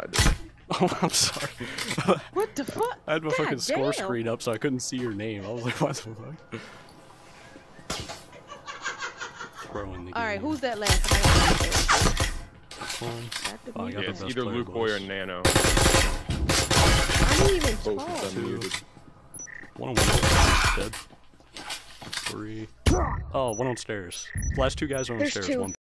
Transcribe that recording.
I did. Oh, I'm sorry. What the fuck? I had my fucking score damn. screen up so I couldn't see your name. I was like, what the fuck? Throwing the game. Alright, who's that last? One. Oh, I got Yeah, the it's best either player, Luke Boy or boys. Nano. I didn't even Both talk. of them muted. One on one. Dead. 3. Oh, one on stairs. The last 2 guys are on There's stairs. 2. One